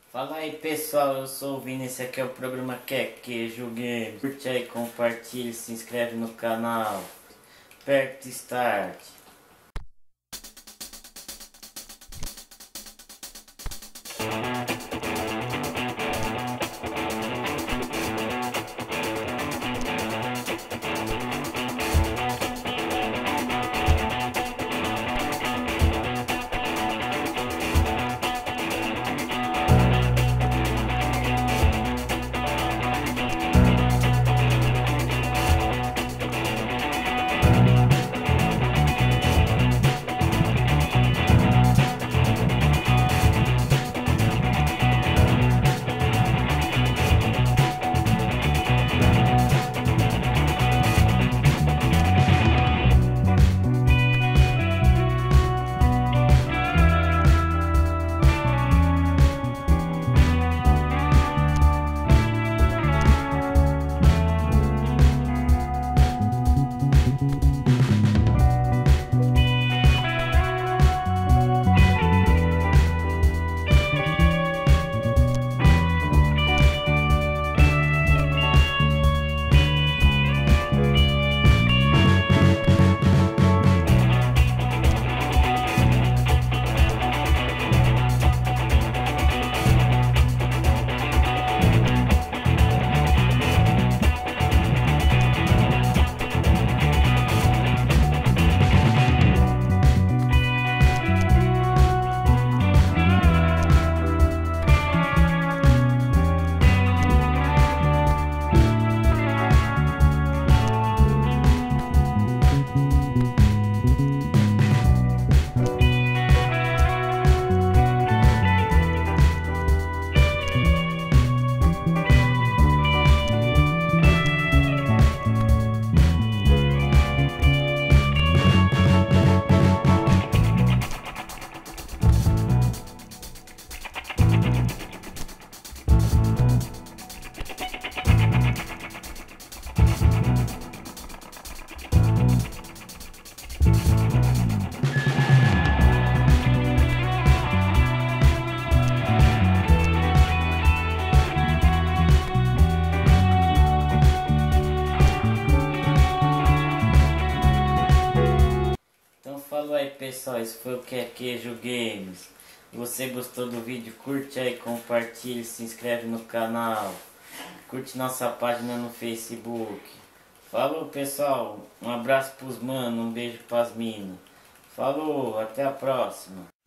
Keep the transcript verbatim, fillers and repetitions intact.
Fala aí pessoal, eu sou o Vini, esse aqui é o programa Que é Queijo Games. Curte aí, compartilha, se inscreve no canal. Aperta Start. Então falou aí pessoal, esse foi o Que é Queijo Games. Se você gostou do vídeo, curte aí, compartilha, se inscreve no canal. Curte nossa página no Facebook. Falou pessoal, um abraço pros manos, um beijo pras minas. Falou, até a próxima.